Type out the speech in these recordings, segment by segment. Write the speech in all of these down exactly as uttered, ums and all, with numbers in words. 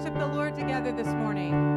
worship the Lord together this morning.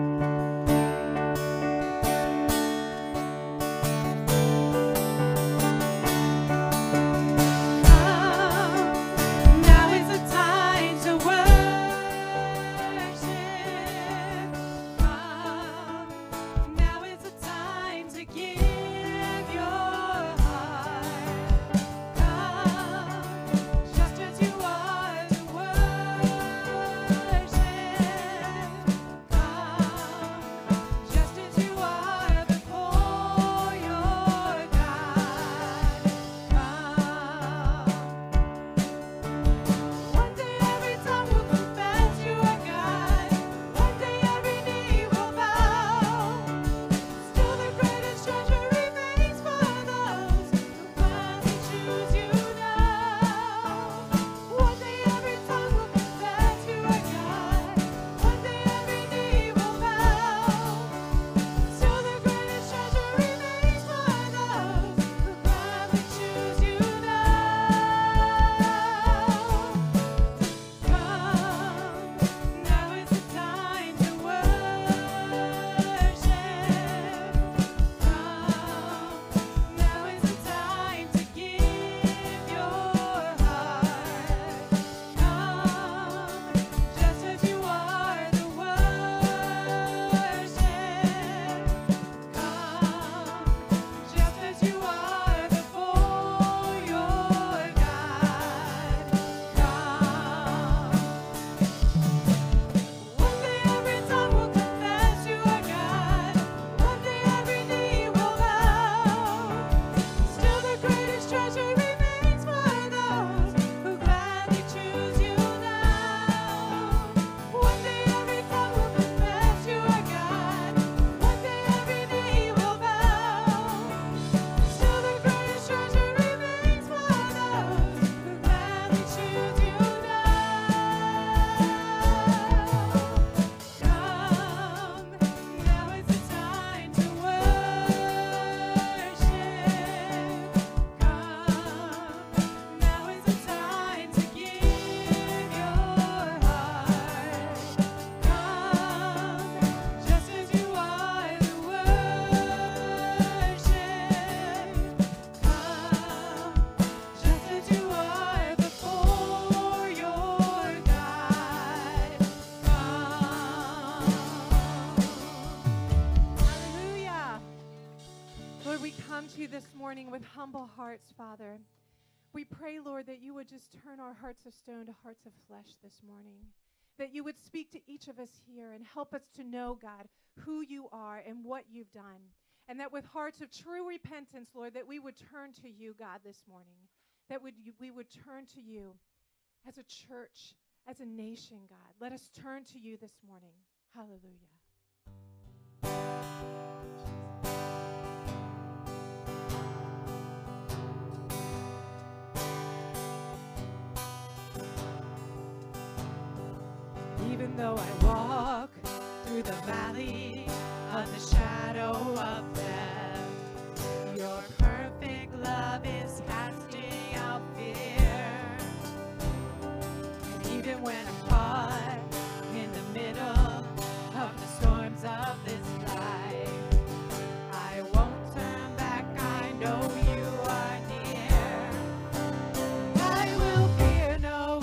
With humble hearts, Father, we pray, Lord, that you would just turn our hearts of stone to hearts of flesh this morning, that you would speak to each of us here and help us to know, God, who you are and what you've done, and that with hearts of true repentance, Lord, that we would turn to you, God, this morning, that would you, we would turn to you as a church, as a nation, God. Let us turn to you this morning. Hallelujah. Even though I walk through the valley of the shadow of death, your perfect love is casting out fear. And even when I'm caught in the middle of the storms of this life, I won't turn back, I know you are near. I will fear no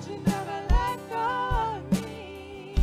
you never let go of me.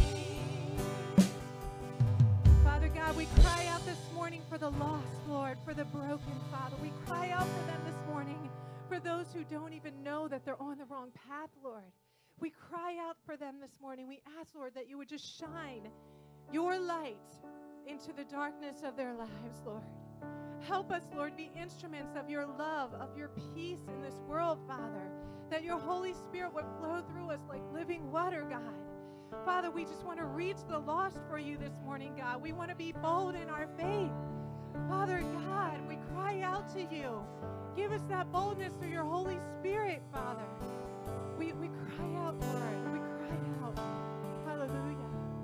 Father God, we cry out this morning for the lost, Lord, for the broken, Father. We cry out for them this morning, for those who don't even know that they're on the wrong path, Lord. We cry out for them this morning. We ask, Lord, that you would just shine your light into the darkness of their lives, Lord. Help us, Lord, be instruments of your love, of your peace in this world, Father, that your Holy Spirit would flow through us like living water, God. Father, we just want to reach the lost for you this morning, God. We want to be bold in our faith. Father God, we cry out to you. Give us that boldness through your Holy Spirit, Father. We, we cry out, Lord. We cry out. Hallelujah.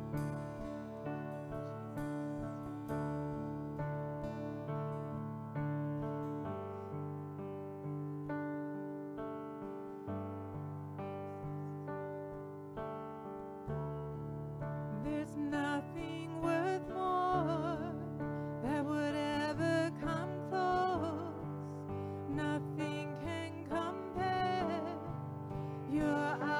There's nothing worth more that would ever come close. Nothing can compare. You're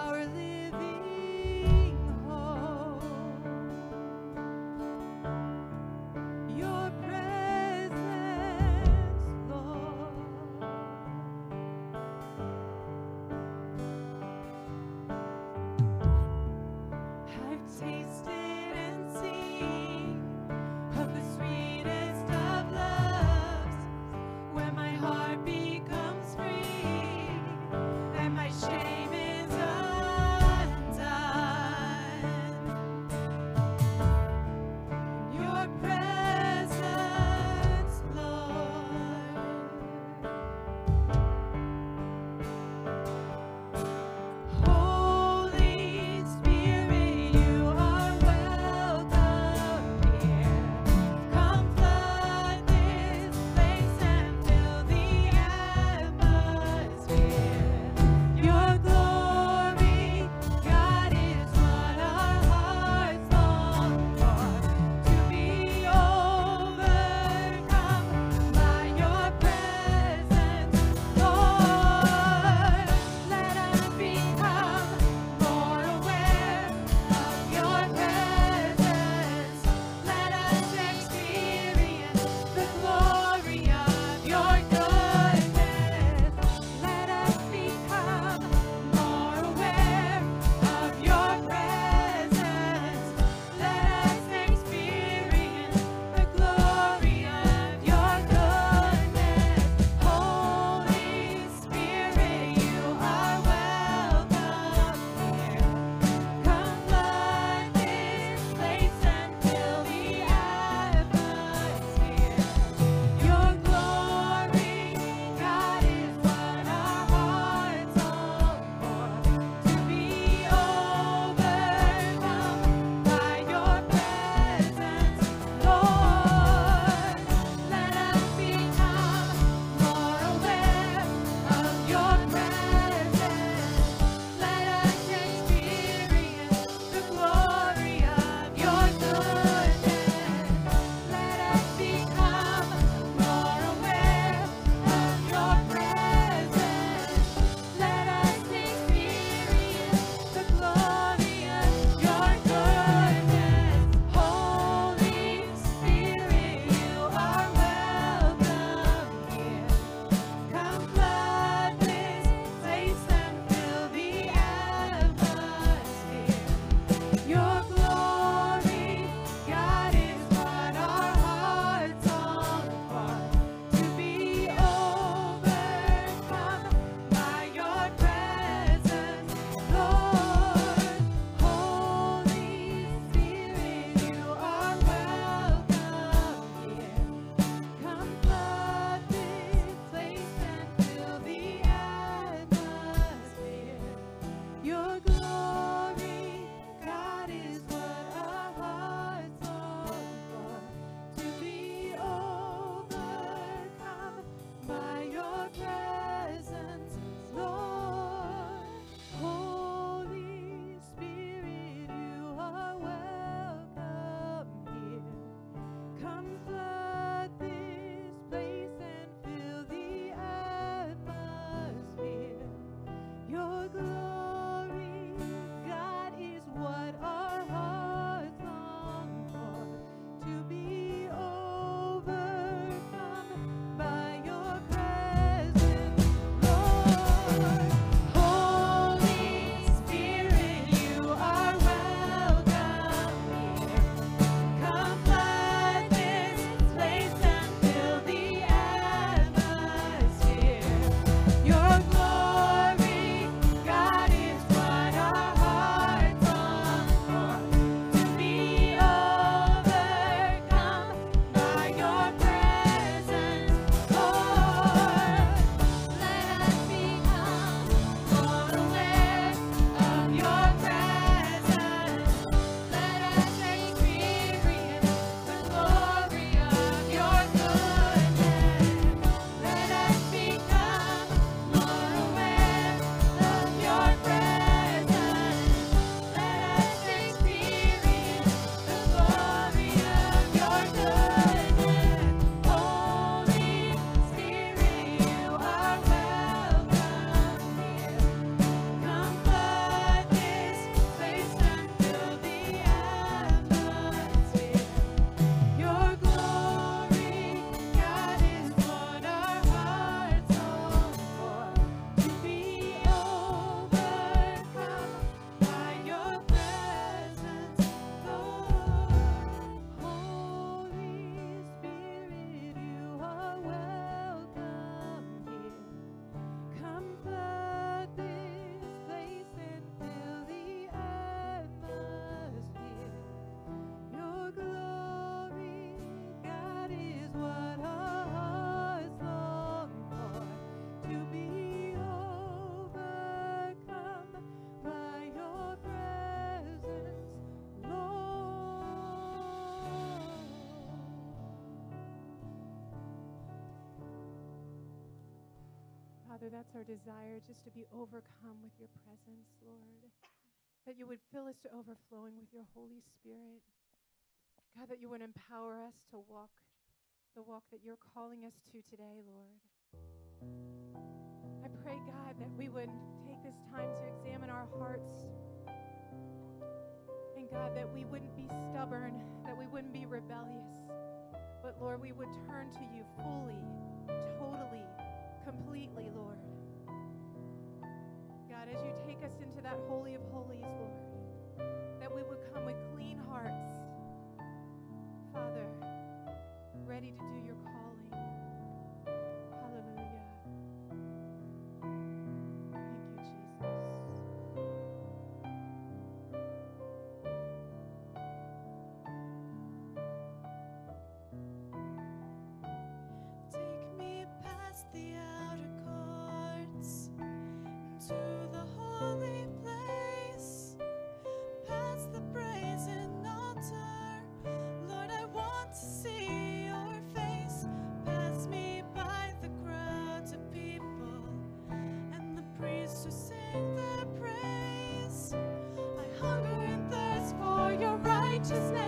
Father, that's our desire, just to be overcome with your presence, Lord. That you would fill us to overflowing with your Holy Spirit. God, that you would empower us to walk the walk that you're calling us to today, Lord. I pray, God, that we would take this time to examine our hearts. And God, that we wouldn't be stubborn, that we wouldn't be rebellious. But Lord, we would turn to you fully, totally, completely, Lord. God, as you take us into that Holy of Holies, Lord, that we would come with clean hearts, Father, ready to do your calling. Hallelujah. Thank you, Jesus. Take me past the outer courts into the holy place, past the brazen altar. Lord, I want to see your face. Pass me by the crowds of people and the priests who sing their praise. I hunger and thirst for your righteousness.